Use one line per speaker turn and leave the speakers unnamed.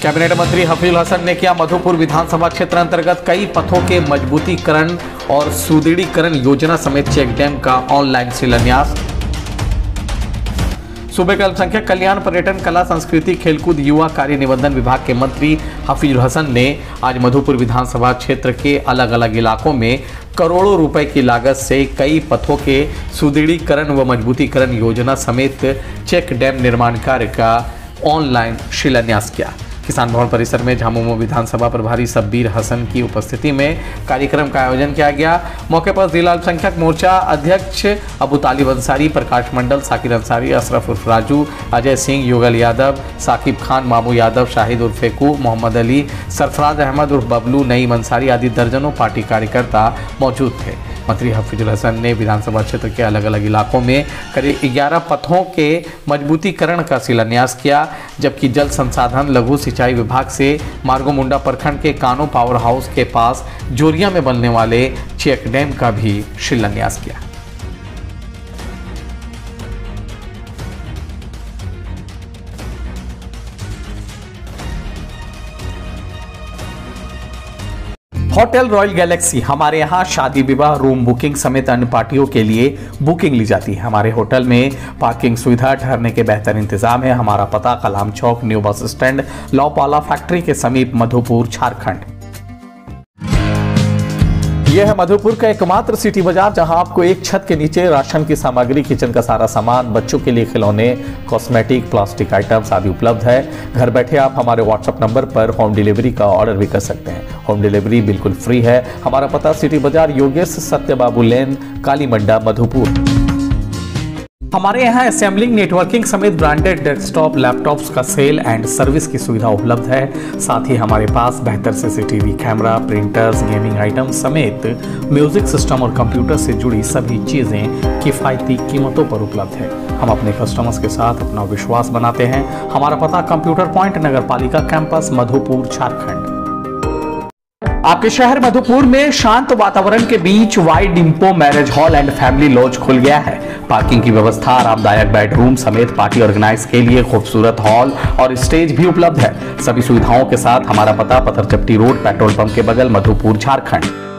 Cabinet मंत्री हफीजुल हसन ने किया मधुपुर विधानसभा क्षेत्र अंतर्गत कई पथों के मजबूतीकरण और सुदृढ़ीकरण योजना समेत चेक डैम का ऑनलाइन शिलान्यास। सूबे के अल्पसंख्यक कल्याण, पर्यटन, कला, संस्कृति, खेलकूद, युवा कार्य निबंधन विभाग के मंत्री हफीजुल हसन ने आज मधुपुर विधानसभा क्षेत्र के अलग अलग इलाकों में करोड़ों रुपए की लागत से कई पथों के सुदृढ़ीकरण व मजबूतीकरण योजना समेत चेक डैम निर्माण कार्य का ऑनलाइन शिलान्यास किया। किसान भवन परिसर में झामुमो विधानसभा प्रभारी शब्बीर हसन की उपस्थिति में कार्यक्रम का आयोजन किया गया। मौके पर जिला अल्पसंख्यक मोर्चा अध्यक्ष अबू तालिब अंसारी, प्रकाश मंडल, साकिर अंसारी, अशरफ उर्फ राजू, अजय सिंह, युगल यादव, साकिब खान, मामू यादव, शाहिद उर्फ फेकू, मोहम्मद अली, सरफराज अहमद उर्फ बबलू, नईम अंसारी आदि दर्जनों पार्टी कार्यकर्ता मौजूद थे। मंत्री हफीजुल हसन ने विधानसभा क्षेत्र के अलग अलग इलाकों में करीब 11 पथों के मजबूतीकरण का शिलान्यास किया, जबकि जल संसाधन लघु सिंचाई विभाग से मार्गोमुंडा प्रखंड के कानो पावर हाउस के पास जोरिया में बनने वाले चेक डैम का भी शिलान्यास किया। होटल रॉयल गैलेक्सी, हमारे यहाँ शादी विवाह, रूम बुकिंग समेत अन्य पार्टियों के लिए बुकिंग ली जाती है। हमारे होटल में पार्किंग सुविधा, ठहरने के बेहतर इंतजाम है। हमारा पता Kalam Chowk, new bus stand, Laupala factory के समीप, मधुपुर, झारखंड। यह है मधुपुर का एकमात्र सिटी बाजार, जहां आपको एक छत के नीचे राशन की सामग्री, किचन का सारा सामान, बच्चों के लिए खिलौने, कॉस्मेटिक, प्लास्टिक आइटम्स आदि उपलब्ध है। घर बैठे आप हमारे व्हाट्सएप नंबर पर होम डिलीवरी का ऑर्डर भी कर सकते हैं। होम डिलीवरी बिल्कुल फ्री है। हमारा पता सिटी बाजार, योगेश सत्यबाबू लेन, कालीमंडा, मधुपुर। हमारे यहाँ असेंबलिंग, नेटवर्किंग समेत ब्रांडेड डेस्कटॉप, लैपटॉप्स का सेल एंड सर्विस की सुविधा उपलब्ध है। साथ ही हमारे पास बेहतर CCTV camera, printers, gaming items समेत म्यूजिक सिस्टम और कंप्यूटर से जुड़ी सभी चीजें किफायती कीमतों पर उपलब्ध है। हम अपने कस्टमर्स के साथ अपना विश्वास बनाते हैं। हमारा पता कंप्यूटर पॉइंट, नगर पालिका कैंपस, मधुपुर, झारखंड। आपके शहर मधुपुर में शांत वातावरण के बीच वाइड इंपो marriage hall and family lodge खुल गया है। पार्किंग की व्यवस्था, आरामदायक बेडरूम समेत पार्टी ऑर्गेनाइज के लिए खूबसूरत हॉल और स्टेज भी उपलब्ध है। सभी सुविधाओं के साथ हमारा पता पत्थरचट्टी रोड, पेट्रोल पंप के बगल, मधुपुर, झारखंड।